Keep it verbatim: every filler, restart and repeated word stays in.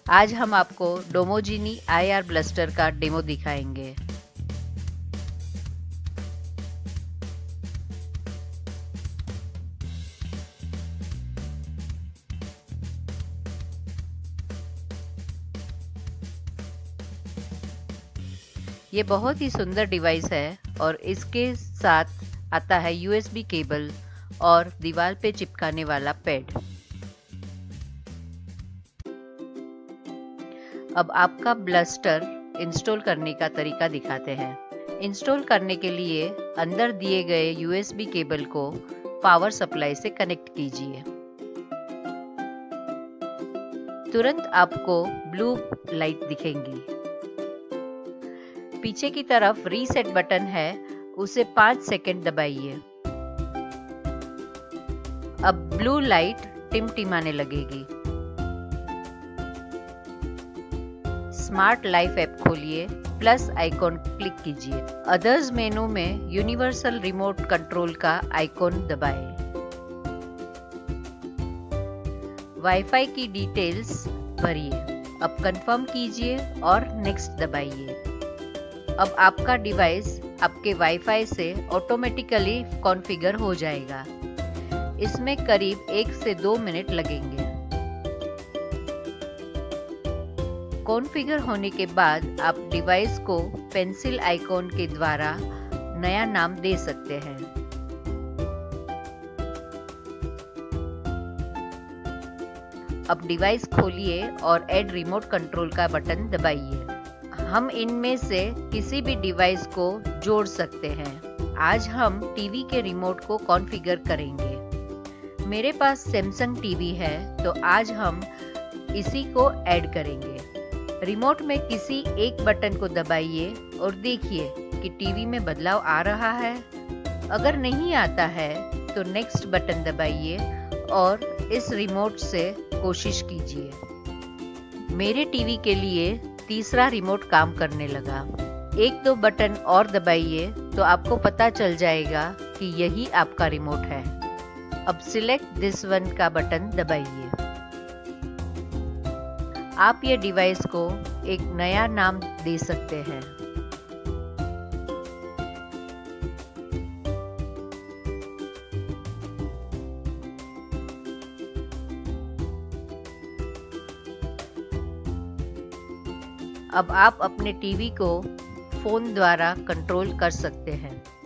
आज हम आपको डोमोजिनी आई आर ब्लास्टर का डेमो दिखाएंगे। ये बहुत ही सुंदर डिवाइस है और इसके साथ आता है यू एस बी केबल और दीवार पे चिपकाने वाला पैड। अब आपका ब्लास्टर इंस्टॉल करने का तरीका दिखाते हैं। इंस्टॉल करने के लिए अंदर दिए गए यू एस बी केबल को पावर सप्लाई से कनेक्ट कीजिए। तुरंत आपको ब्लू लाइट दिखेंगी। पीछे की तरफ रीसेट बटन है, उसे पाँच सेकंड दबाइए। अब ब्लू लाइट टिमटिमाने लगेगी। स्मार्ट लाइफ ऐप खोलिए, प्लस आइकॉन क्लिक कीजिए। अदर्स मेनू में यूनिवर्सल रिमोट कंट्रोल का आइकॉन दबाएं। वाईफाई की डिटेल्स भरिए। अब कंफर्म कीजिए और नेक्स्ट दबाइए। अब आपका डिवाइस आपके वाईफाई से ऑटोमेटिकली कॉन्फ़िगर हो जाएगा। इसमें करीब एक से दो मिनट लगेंगे। कॉन्फ़िगर होने के बाद आप डिवाइस को पेंसिल आइकॉन के द्वारा नया नाम दे सकते हैं। अब डिवाइस खोलिए और ऐड रिमोट कंट्रोल का बटन दबाइए। हम इनमें से किसी भी डिवाइस को जोड़ सकते हैं। आज हम टीवी के रिमोट को कॉन्फ़िगर करेंगे। मेरे पास सैमसंग टीवी है, तो आज हम इसी को ऐड करेंगे। रिमोट में किसी एक बटन को दबाइए और देखिए कि टीवी में बदलाव आ रहा है। अगर नहीं आता है तो नेक्स्ट बटन दबाइए और इस रिमोट से कोशिश कीजिए। मेरे टीवी के लिए तीसरा रिमोट काम करने लगा। एक दो बटन और दबाइए तो आपको पता चल जाएगा कि यही आपका रिमोट है। अब सिलेक्ट दिस वन का बटन दबाइए। आप ये डिवाइस को एक नया नाम दे सकते हैं। अब आप अपने टीवी को फोन द्वारा कंट्रोल कर सकते हैं।